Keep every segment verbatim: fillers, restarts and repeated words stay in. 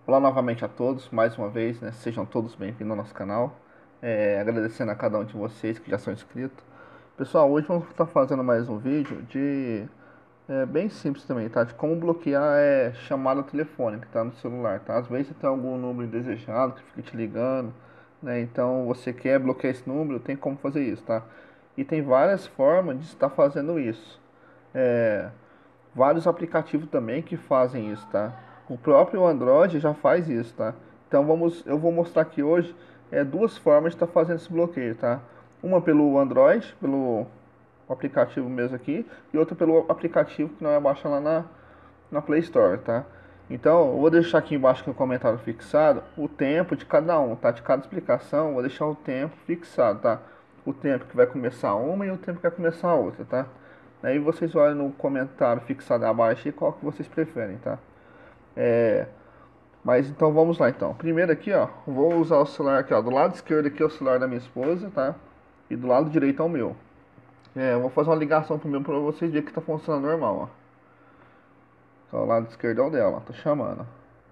Olá novamente a todos, mais uma vez, né? Sejam todos bem-vindos ao nosso canal. É, agradecendo a cada um de vocês que já são inscritos. Pessoal, hoje vamos estar fazendo mais um vídeo de é, bem simples também, tá? De como bloquear é, chamada telefônica, tá? No celular, tá? Às vezes você tem algum número indesejado que fica te ligando, né? Então você quer bloquear esse número, tem como fazer isso, tá? E tem várias formas de estar fazendo isso. É, vários aplicativos também que fazem isso, tá? O próprio Android já faz isso, tá? Então vamos, eu vou mostrar aqui hoje é, duas formas de estar tá fazendo esse bloqueio, tá? Uma pelo Android, pelo aplicativo mesmo aqui, e outra pelo aplicativo que nós baixar lá na, na Play Store, tá? Então, eu vou deixar aqui embaixo no comentário fixado o tempo de cada um, tá? De cada explicação, eu vou deixar o tempo fixado, tá? O tempo que vai começar uma e o tempo que vai começar a outra, tá? Aí vocês olham no comentário fixado abaixo e qual que vocês preferem, tá? É, mas então vamos lá então. Primeiro aqui, ó, vou usar o celular aqui, ó. Do lado esquerdo aqui é o celular da minha esposa, tá? E do lado direito é o meu. É, eu vou fazer uma ligação pro meu pra vocês verem que tá funcionando normal, ó. Então, o lado esquerdo é o dela, ó. Tô chamando.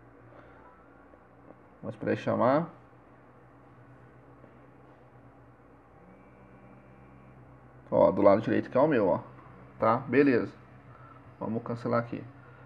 Vamos esperar ele chamar. Ó, do lado direito que é o meu, ó. Tá? Beleza. Vamos cancelar aqui.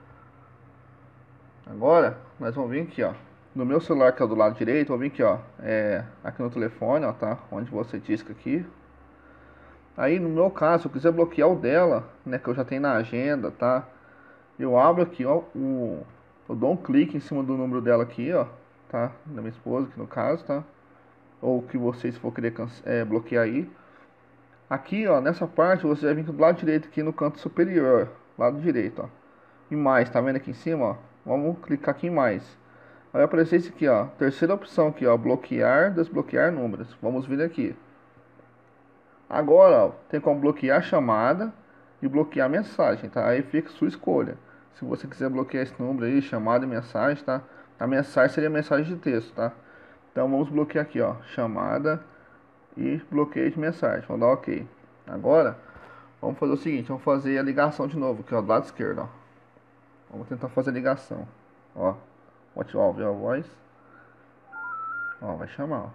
Agora, nós vamos vir aqui, ó. No meu celular que é do lado direito, vou vir aqui, ó. É, aqui no telefone, ó, tá? Onde você disca aqui. Aí, no meu caso, se eu quiser bloquear o dela, né? Que eu já tenho na agenda, tá? Eu abro aqui, ó. O, eu dou um clique em cima do número dela aqui, ó. Tá? Da minha esposa, aqui no caso, tá? Ou que vocês for querer é, bloquear aí. Aqui, ó, nessa parte, você vai vir do lado direito aqui no canto superior. Lado direito, ó. Em mais, tá vendo aqui em cima, ó? Vamos clicar aqui em mais. Vai aparecer isso aqui, ó. Terceira opção aqui, ó. Bloquear, desbloquear números. Vamos vir aqui. Agora, ó, tem como bloquear a chamada e bloquear a mensagem, tá? Aí fica sua escolha. Se você quiser bloquear esse número aí, chamada e mensagem, tá? A mensagem seria mensagem de texto, tá? Então vamos bloquear aqui, ó. Chamada e bloqueio de mensagem. Vamos dar OK. Agora, vamos fazer o seguinte. Vamos fazer a ligação de novo aqui, ó. Do lado esquerdo, ó. Vamos tentar fazer a ligação. Ó. Pode ouvir a voz. Ó, vai chamar,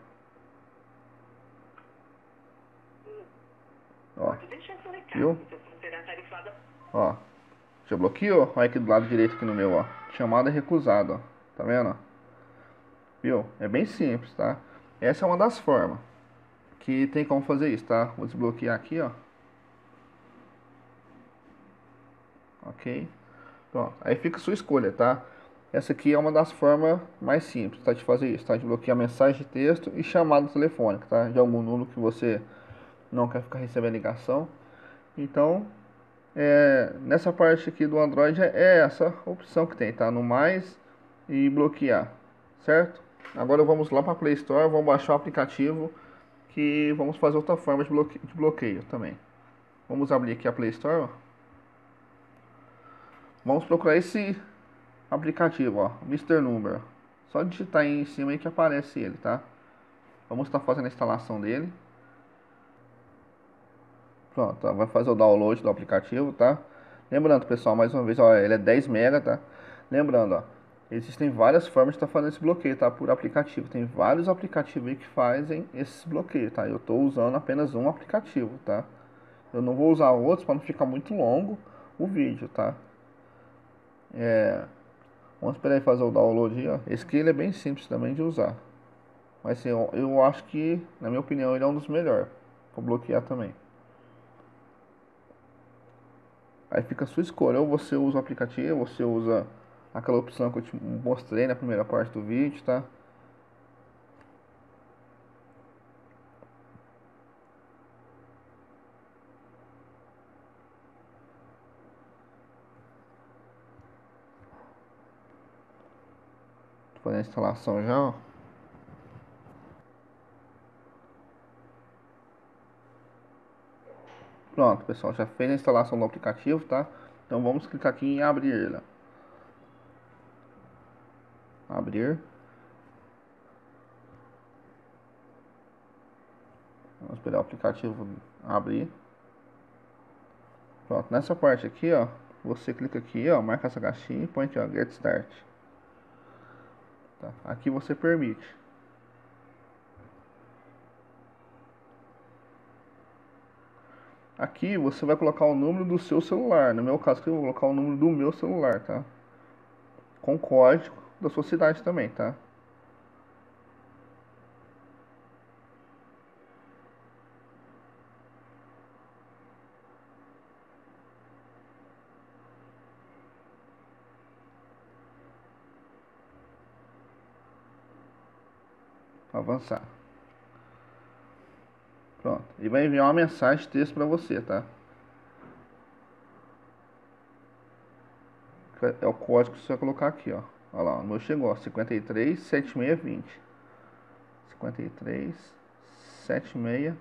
ó. Ó. Viu? Ó. Já bloqueou? Olha aqui do lado direito aqui no meu, ó. Chamada recusada, ó. Tá vendo? Viu? É bem simples, tá? Essa é uma das formas que tem como fazer isso, tá? Vou desbloquear aqui, ó. Ok. Pronto. Aí fica a sua escolha, tá? Essa aqui é uma das formas mais simples, tá? De fazer isso, tá? De bloquear mensagem de texto e chamada telefônica, tá? De algum número que você não quer ficar recebendo ligação. Então, é, nessa parte aqui do Android é essa opção que tem, tá? No mais e bloquear, certo? Agora vamos lá para a Play Store, vamos baixar o aplicativo que vamos fazer outra forma de bloqueio, de bloqueio também. Vamos abrir aqui a Play Store, ó. Vamos procurar esse aplicativo, ó, mister Number. Só digitar aí em cima aí que aparece ele, tá? Vamos estar fazendo a instalação dele. Pronto, ó, vai fazer o download do aplicativo, tá? Lembrando, pessoal, mais uma vez, ó, ele é dez mega, tá? Lembrando, ó, existem várias formas de estar fazendo esse bloqueio, tá? Por aplicativo. Tem vários aplicativos aí que fazem esse bloqueio, tá? Eu estou usando apenas um aplicativo, tá? Eu não vou usar outros para não ficar muito longo o vídeo, tá? É, vamos esperar ele fazer o download aí, ó. Esse aqui ele é bem simples também de usar. Mas assim, eu, eu acho que, na minha opinião, ele é um dos melhores para bloquear também. Aí fica a sua escolha, ou você usa o aplicativo, ou você usa aquela opção que eu te mostrei na primeira parte do vídeo, tá? Tô fazendo a instalação já, ó. Pronto, pessoal, já fez a instalação do aplicativo, tá? Então vamos clicar aqui em abrir ele. Abrir. Vamos esperar o aplicativo abrir. Pronto, nessa parte aqui, ó, você clica aqui, ó, marca essa caixinha e põe aqui, ó, Get Start. Tá? Aqui você permite. Aqui você vai colocar o número do seu celular. No meu caso, aqui eu vou colocar o número do meu celular, tá? Com código da sua cidade também, tá? Avançar. Pronto. E vai enviar uma mensagem de texto para você, tá? É o código que você vai colocar aqui, ó. Olha lá, o meu chegou, ó, cinquenta e três, setenta e seis, vinte. cinquenta e três, setenta e seis,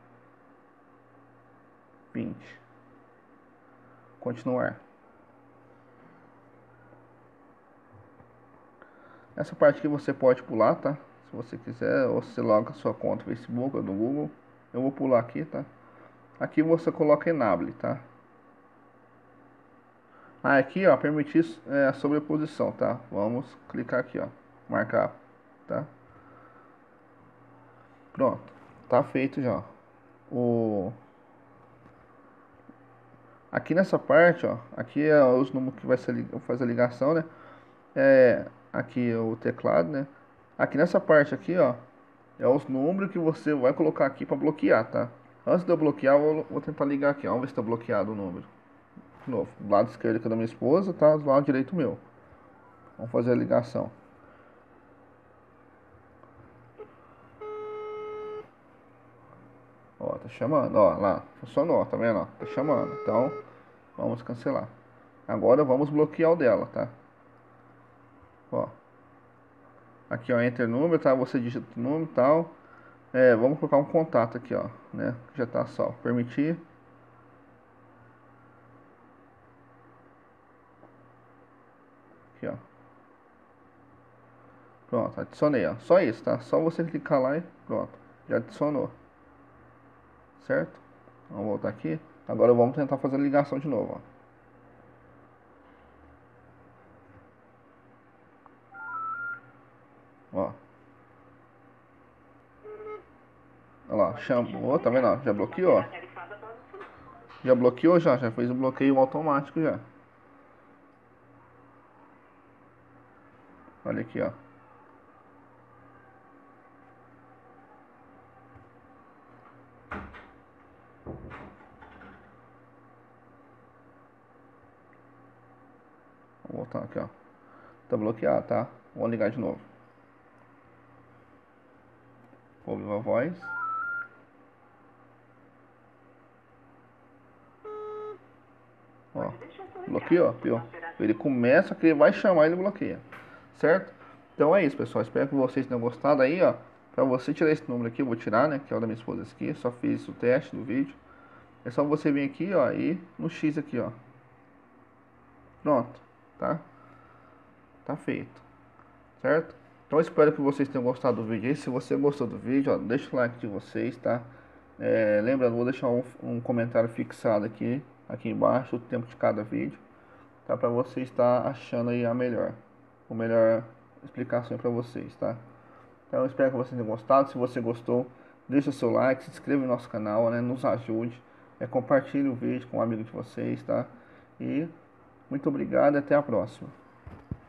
vinte. Continuar. Essa parte aqui você pode pular, tá? Se você quiser, ou se loga a sua conta no Facebook ou no Google. Eu vou pular aqui, tá? Aqui você coloca enable, tá? Ah, aqui, ó, permitir é, a sobreposição, tá? Vamos clicar aqui, ó, marcar, tá? Pronto, tá feito já. O aqui nessa parte, ó, aqui é os números que vai ser, fazer a ligação, né? É aqui é o teclado, né? Aqui nessa parte aqui, ó, é os números que você vai colocar aqui para bloquear, tá? Antes de eu bloquear, eu vou tentar ligar aqui, ó. Vamos ver se tá bloqueado o número. De novo, do lado esquerdo aqui da minha esposa, tá? Do lado direito meu. Vamos fazer a ligação. Ó, tá chamando, ó, lá, funcionou, tá vendo, ó, tá chamando, então, vamos cancelar. Agora vamos bloquear o dela, tá? Ó, aqui, ó, enter número, tá, você digita o número e tal, é, vamos colocar um contato aqui, ó, né, já tá salvo, permitir. Aqui, ó, pronto, adicionei, ó, só isso, tá, só você clicar lá e pronto, já adicionou, certo? Vamos voltar aqui, agora vamos tentar fazer a ligação de novo, ó. Ó. Olha lá, chamou, tá vendo? Ó, já bloqueou. Já bloqueou já, já fez um bloqueio automático já. Olha aqui, ó. Vou voltar aqui, ó. Tá bloqueado, tá? Vou ligar de novo. Ouve a voz. Ó, bloqueou, viu? Ele começa, que ele vai chamar, ele bloqueia. Certo? Então é isso, pessoal. Espero que vocês tenham gostado aí, ó. Pra você tirar esse número aqui, eu vou tirar, né? Que é o da minha esposa aqui. Só fiz o teste do vídeo. É só você vir aqui, ó, e no X aqui, ó. Pronto, tá? Tá feito. Certo? Então espero que vocês tenham gostado do vídeo aí. Se você gostou do vídeo, ó, deixa o like de vocês, tá? É, lembrando, vou deixar um, um comentário fixado aqui, aqui embaixo, o tempo de cada vídeo, tá? Pra você estar achando aí a melhor, a melhor explicação para vocês, tá? Então eu espero que vocês tenham gostado. Se você gostou, deixa o seu like, se inscreva no nosso canal, né? Nos ajude, é, compartilhe o vídeo com um amigo de vocês, tá? E muito obrigado e até a próxima.